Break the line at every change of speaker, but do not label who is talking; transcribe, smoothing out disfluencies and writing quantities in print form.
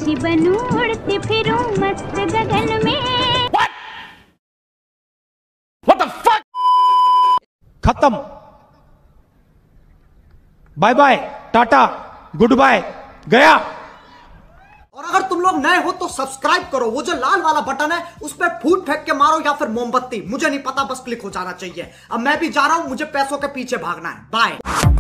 पक्षी बनूं उड़ती फिरूं मस्त गगन में।
What the fuck?
खत्म, bye bye, tata, goodbye, गया।
और अगर तुम लोग नए हो तो सब्सक्राइब करो, वो जो लाल वाला बटन है उस पर फूट फेंक के मारो या फिर मोमबत्ती, मुझे नहीं पता, बस क्लिक हो जाना चाहिए। अब मैं भी जा रहा हूं, मुझे पैसों के पीछे भागना है। बाय।